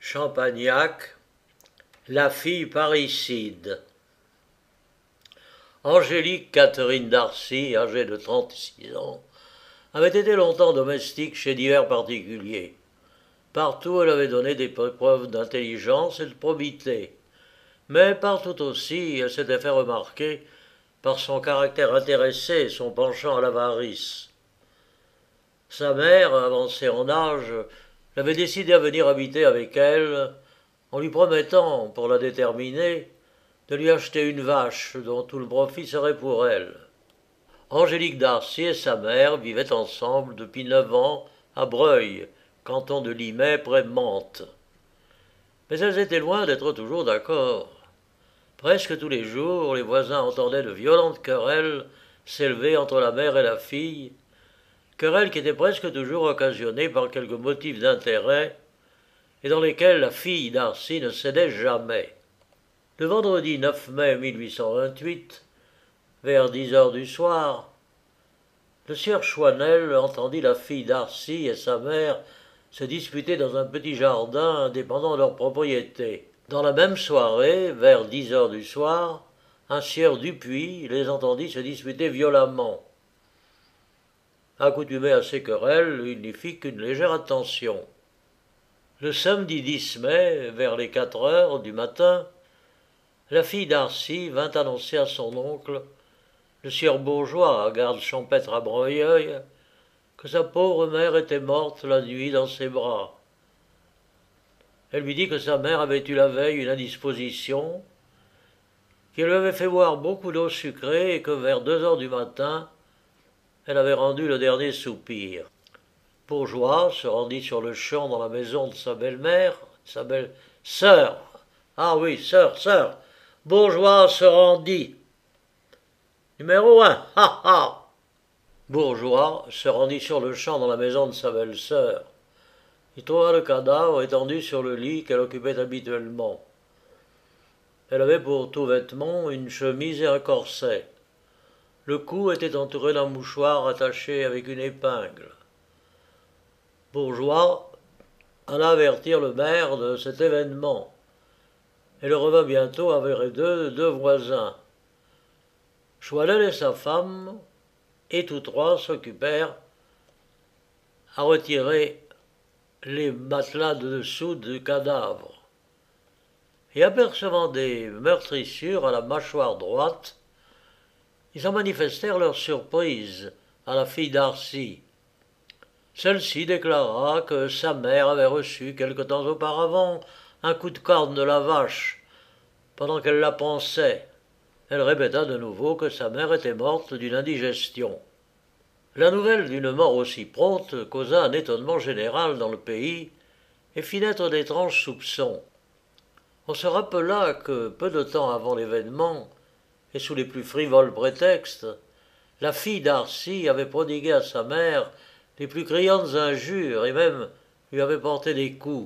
Champagnac, la fille parricide. Angélique Catherine Darcy, âgée de 36 ans, avait été longtemps domestique chez divers particuliers. Partout elle avait donné des preuves d'intelligence et de probité, mais partout aussi elle s'était fait remarquer par son caractère intéressé et son penchant à l'avarice. Sa mère, avancée en âge, l'avait décidé à venir habiter avec elle, en lui promettant, pour la déterminer, de lui acheter une vache dont tout le profit serait pour elle. Angélique Darcy et sa mère vivaient ensemble depuis 9 ans à Breuil, canton de Limay, près Mantes. Mais elles étaient loin d'être toujours d'accord. Presque tous les jours, les voisins entendaient de violentes querelles s'élever entre la mère et la fille, querelles qui étaient presque toujours occasionnées par quelque motif d'intérêt et dans lesquelles la fille Darcy ne cédait jamais. Le vendredi 9 mai 1828, vers 10 heures du soir, le sieur Choisnel entendit la fille Darcy et sa mère se disputer dans un petit jardin dépendant de leur propriété. Dans la même soirée, vers 10 heures du soir, un sieur Dupuis les entendit se disputer violemment. Accoutumé à ces querelles, il n'y fit qu'une légère attention. Le samedi 10 mai, vers les 4 heures du matin, la fille Darcy vint annoncer à son oncle, le sieur Bourgeois, garde champêtre à Breuil, que sa pauvre mère était morte la nuit dans ses bras. Elle lui dit que sa mère avait eu la veille une indisposition, qu'elle lui avait fait boire beaucoup d'eau sucrée et que vers 2 heures du matin, elle avait rendu le dernier soupir. Bourgeois se rendit sur le champ dans la maison de sa belle-mère, sa belle-sœur. Ah oui, sœur. Bourgeois se rendit. Numéro 1, ha ha. Bourgeois se rendit sur le champ dans la maison de sa belle-sœur. Il trouva le cadavre étendu sur le lit qu'elle occupait habituellement. Elle avait pour tout vêtement une chemise et un corset. Le cou était entouré d'un mouchoir attaché avec une épingle. Bourgeois alla avertir le maire de cet événement. Elle revint bientôt avec deux voisins. Choisnel et sa femme, et tous trois s'occupèrent à retirer les matelas de dessous du cadavre. Et apercevant des meurtrissures à la mâchoire droite, ils en manifestèrent leur surprise à la fille Darcy. Celle-ci déclara que sa mère avait reçu quelque temps auparavant un coup de corne de la vache. Pendant qu'elle la pansait, elle répéta de nouveau que sa mère était morte d'une indigestion. La nouvelle d'une mort aussi prompte causa un étonnement général dans le pays et fit naître d'étranges soupçons. On se rappela que, peu de temps avant l'événement, et sous les plus frivoles prétextes, la fille Darcy avait prodigué à sa mère les plus criantes injures et même lui avait porté des coups.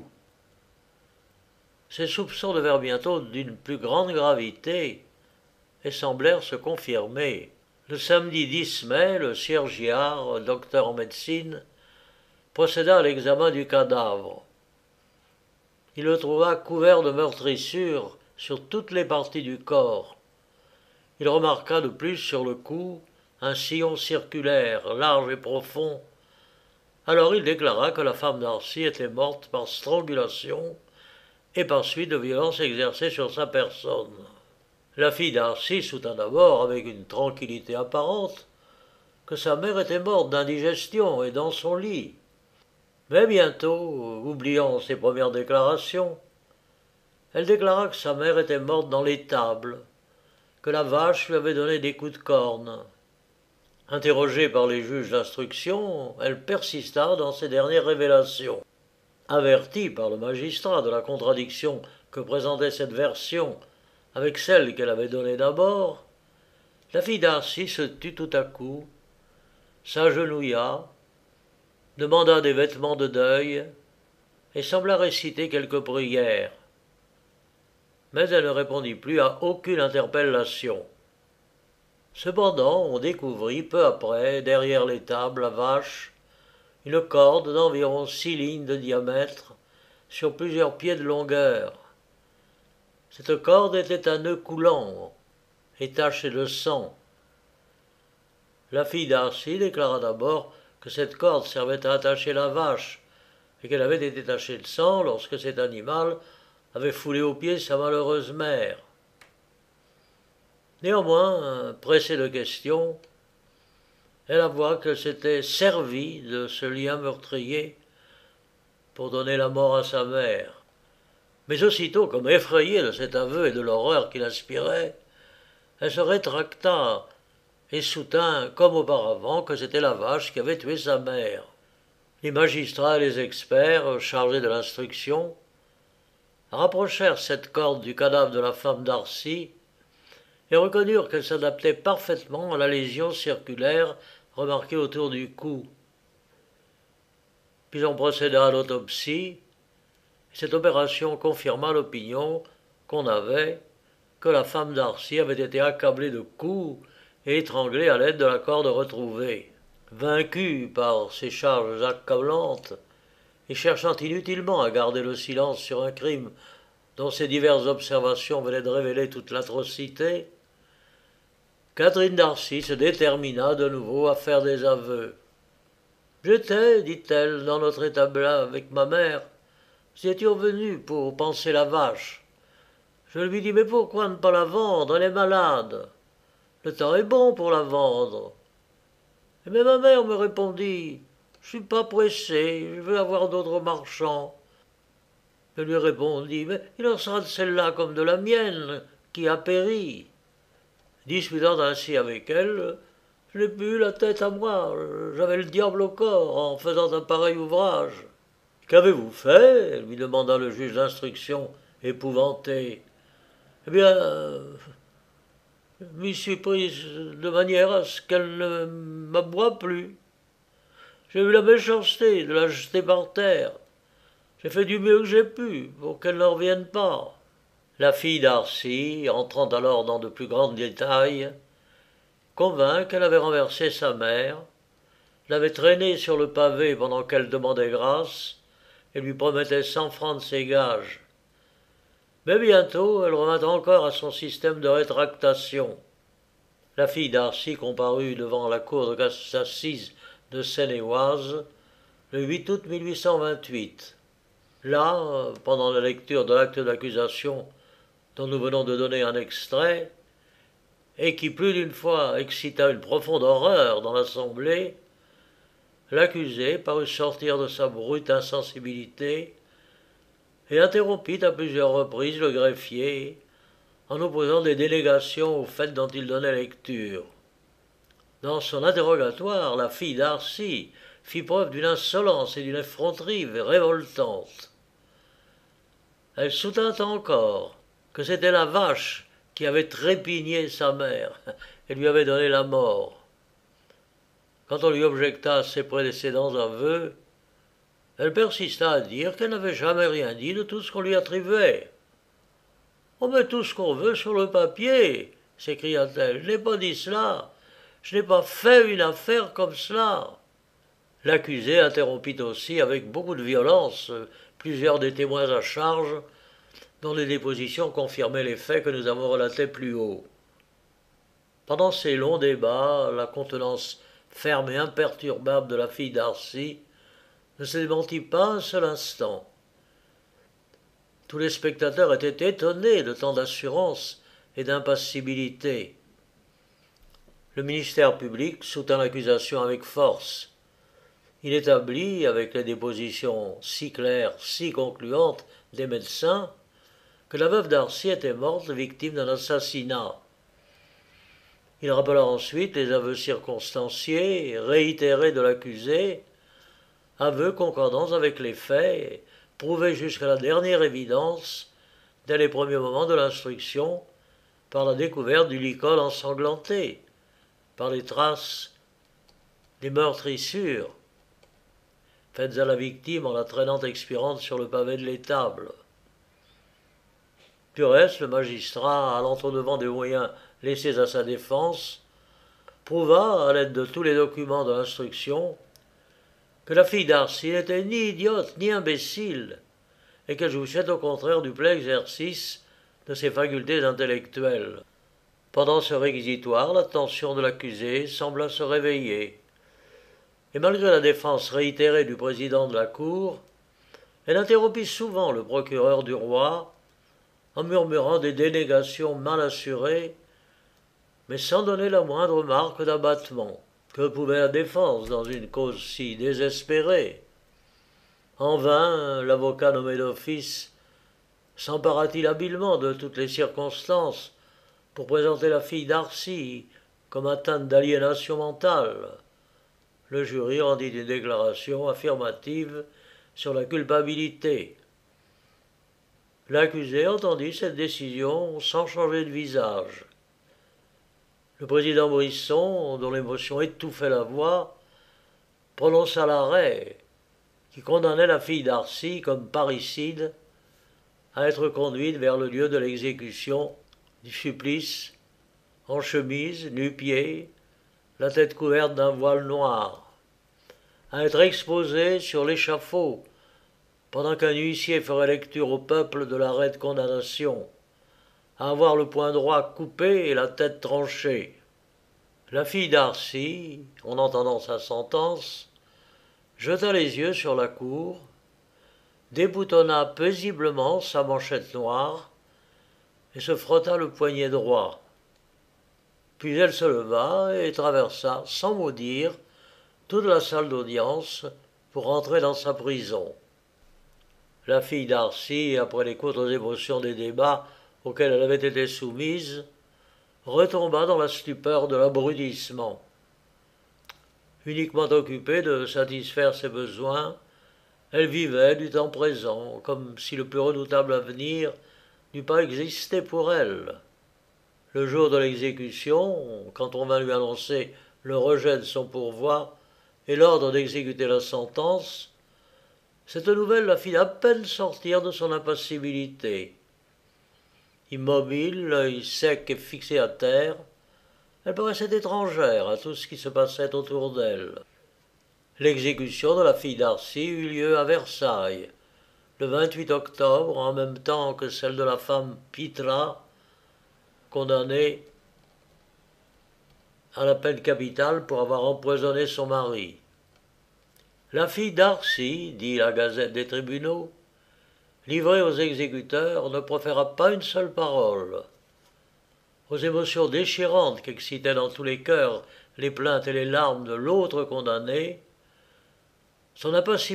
Ces soupçons devinrent bientôt d'une plus grande gravité et semblèrent se confirmer. Le samedi 10 mai, le sieur Giard, docteur en médecine, procéda à l'examen du cadavre. Il le trouva couvert de meurtrissures sur toutes les parties du corps. Il remarqua de plus sur le cou un sillon circulaire, large et profond. Alors il déclara que la femme Darcy était morte par strangulation et par suite de violences exercées sur sa personne. La fille Darcy soutint d'abord, avec une tranquillité apparente, que sa mère était morte d'indigestion et dans son lit. Mais bientôt, oubliant ses premières déclarations, elle déclara que sa mère était morte dans l'étable, que la vache lui avait donné des coups de corne. Interrogée par les juges d'instruction, elle persista dans ses dernières révélations. Avertie par le magistrat de la contradiction que présentait cette version avec celle qu'elle avait donnée d'abord, la fille Darcy se tut tout à coup, s'agenouilla, demanda des vêtements de deuil et sembla réciter quelques prières. Mais elle ne répondit plus à aucune interpellation. Cependant, on découvrit peu après, derrière l'étable, la vache, une corde d'environ 6 lignes de diamètre, sur plusieurs pieds de longueur. Cette corde était un nœud coulant et tachée de sang. La fille d'Arcy déclara d'abord que cette corde servait à attacher la vache et qu'elle avait été tachée de sang lorsque cet animal avait foulé aux pieds sa malheureuse mère. Néanmoins, pressée de questions, elle avoua qu'elle s'était servie de ce lien meurtrier pour donner la mort à sa mère. Mais aussitôt, comme effrayée de cet aveu et de l'horreur qu'il inspirait, elle se rétracta et soutint, comme auparavant, que c'était la vache qui avait tué sa mère. Les magistrats et les experts, chargés de l'instruction, rapprochèrent cette corde du cadavre de la femme d'Arcy et reconnurent qu'elle s'adaptait parfaitement à la lésion circulaire remarquée autour du cou. Puis on procéda à l'autopsie, et cette opération confirma l'opinion qu'on avait que la femme d'Arcy avait été accablée de coups et étranglée à l'aide de la corde retrouvée. Vaincue par ces charges accablantes, et cherchant inutilement à garder le silence sur un crime dont ses diverses observations venaient de révéler toute l'atrocité, Catherine d'Arcy se détermina de nouveau à faire des aveux. « J'étais, dit-elle, dans notre étable avec ma mère. Nous étions venus pour panser la vache. Je lui dis, mais pourquoi ne pas la vendre? Elle est malade. Le temps est bon pour la vendre. Mais ma mère me répondit, je suis pas pressé, je veux avoir d'autres marchands. Je lui répondis, mais il en sera de celle-là comme de la mienne, qui a péri. Disputant ainsi avec elle, je n'ai plus eu la tête à moi, j'avais le diable au corps en faisant un pareil ouvrage. Qu'avez-vous fait? Lui demanda le juge d'instruction, épouvanté. Eh bien, je m'y suis prise de manière à ce qu'elle ne m'aboie plus. J'ai eu la méchanceté de la jeter par terre. J'ai fait du mieux que j'ai pu pour qu'elle ne revienne pas. La fille d'Arcy, entrant alors dans de plus grands détails, convint qu'elle avait renversé sa mère, l'avait traînée sur le pavé pendant qu'elle demandait grâce et lui promettait 100 francs de ses gages. Mais bientôt, elle revint encore à son système de rétractation. La fille d'Arcy comparut devant la cour d'assises de Seine-et-Oise le 8 août 1828. Là, pendant la lecture de l'acte d'accusation dont nous venons de donner un extrait, et qui plus d'une fois excita une profonde horreur dans l'assemblée, l'accusé parut sortir de sa brute insensibilité et interrompit à plusieurs reprises le greffier en opposant des dénégations au fait dont il donnait lecture. Dans son interrogatoire, la fille d'Arcy fit preuve d'une insolence et d'une effronterie révoltantes. Elle soutint encore que c'était la vache qui avait trépigné sa mère et lui avait donné la mort. Quand on lui objecta ses précédents aveux, elle persista à dire qu'elle n'avait jamais rien dit de tout ce qu'on lui attribuait. « On met tout ce qu'on veut sur le papier, s'écria-t-elle. Je n'ai pas dit cela. Je n'ai pas fait une affaire comme cela. » L'accusé interrompit aussi avec beaucoup de violence plusieurs des témoins à charge, dont les dépositions confirmaient les faits que nous avons relatés plus haut. Pendant ces longs débats, la contenance ferme et imperturbable de la fille d'Arcy ne se démentit pas un seul instant. Tous les spectateurs étaient étonnés de tant d'assurance et d'impassibilité. Le ministère public soutint l'accusation avec force. Il établit, avec les dépositions si claires, si concluantes des médecins, que la veuve d'Arcy était morte victime d'un assassinat. Il rappela ensuite les aveux circonstanciés, réitérés de l'accusé, aveux concordants avec les faits, prouvés jusqu'à la dernière évidence, dès les premiers moments de l'instruction, par la découverte du licol ensanglanté, par les traces des meurtrissures faites à la victime en la traînant expirante sur le pavé de l'étable. Du reste, le magistrat, allant au-devant des moyens laissés à sa défense, prouva, à l'aide de tous les documents de l'instruction, que la fille d'Arcy n'était ni idiote ni imbécile, et qu'elle jouissait au contraire du plein exercice de ses facultés intellectuelles. Pendant ce réquisitoire, l'attention de l'accusé sembla se réveiller, et malgré la défense réitérée du président de la Cour, elle interrompit souvent le procureur du roi en murmurant des dénégations mal assurées, mais sans donner la moindre marque d'abattement. Que pouvait la défense dans une cause si désespérée? En vain, l'avocat nommé d'office s'empara-t-il habilement de toutes les circonstances pour présenter la fille d'Arcy comme atteinte d'aliénation mentale. Le jury rendit une déclaration affirmative sur la culpabilité. L'accusé entendit cette décision sans changer de visage. Le président Brisson, dont l'émotion étouffait la voix, prononça l'arrêt qui condamnait la fille d'Arcy comme parricide à être conduite vers le lieu de l'exécution du supplice, en chemise, nu-pieds, la tête couverte d'un voile noir, à être exposée sur l'échafaud pendant qu'un huissier ferait lecture au peuple de l'arrêt de condamnation, à avoir le poing droit coupé et la tête tranchée. La fille d'Arcy, en entendant sa sentence, jeta les yeux sur la cour, déboutonna paisiblement sa manchette noire et se frotta le poignet droit. Puis elle se leva et traversa, sans mot dire, toute la salle d'audience pour rentrer dans sa prison. La fille d'Arcy, après les courtes émotions des débats auxquels elle avait été soumise, retomba dans la stupeur de l'abrutissement. Uniquement occupée de satisfaire ses besoins, elle vivait du temps présent, comme si le plus redoutable avenir n'eût pas existé pour elle. Le jour de l'exécution, quand on vint lui annoncer le rejet de son pourvoi et l'ordre d'exécuter la sentence, cette nouvelle la fit à peine sortir de son impassibilité. Immobile, l'œil sec et fixé à terre, elle paraissait étrangère à tout ce qui se passait autour d'elle. L'exécution de la fille d'Arcy eut lieu à Versailles, le 28 octobre, en même temps que celle de la femme Pitra, condamnée à la peine capitale pour avoir empoisonné son mari. La fille d'Arcy, dit la Gazette des tribunaux, livrée aux exécuteurs, ne proféra pas une seule parole. Aux émotions déchirantes qu'excitaient dans tous les cœurs les plaintes et les larmes de l'autre condamné, son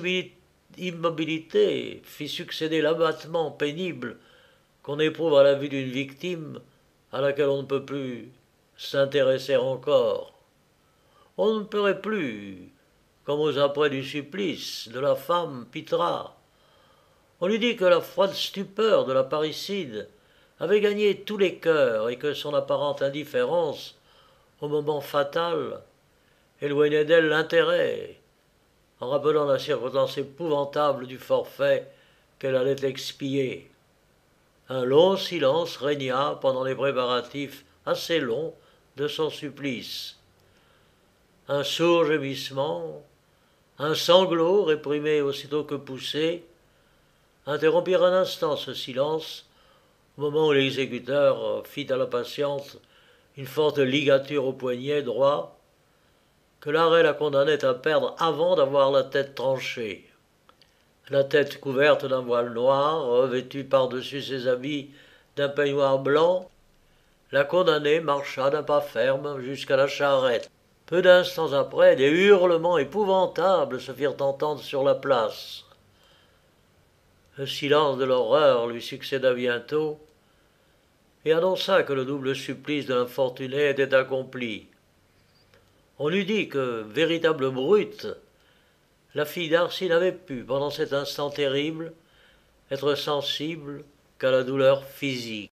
immobilité fit succéder l'abattement pénible qu'on éprouve à la vue d'une victime à laquelle on ne peut plus s'intéresser encore. On ne pleurait plus, comme aux apprêts du supplice, de la femme Pitra. On lui dit que la froide stupeur de la parricide avait gagné tous les cœurs et que son apparente indifférence, au moment fatal, éloignait d'elle l'intérêt, en rappelant la circonstance épouvantable du forfait qu'elle allait expier. Un long silence régna pendant les préparatifs assez longs de son supplice. Un sourd gémissement, un sanglot réprimé aussitôt que poussé, interrompirent un instant ce silence au moment où l'exécuteur fit à la patiente une forte ligature au poignet droit que l'arrêt la condamnait à perdre avant d'avoir la tête tranchée. La tête couverte d'un voile noir, revêtue par-dessus ses habits d'un peignoir blanc, la condamnée marcha d'un pas ferme jusqu'à la charrette. Peu d'instants après, des hurlements épouvantables se firent entendre sur la place. Le silence de l'horreur lui succéda bientôt et annonça que le double supplice de l'infortuné était accompli. On eût dit que, véritable brute, la fille d'Arcy n'avait pu, pendant cet instant terrible, être sensible qu'à la douleur physique.